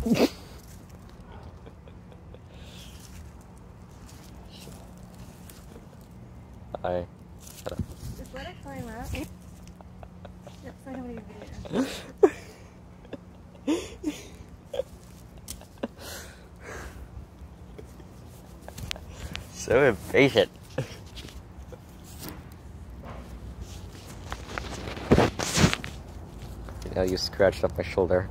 Hi. Shut up. Just let it climb up. Yep, so I have any video. So impatient. Now you scratched up my shoulder.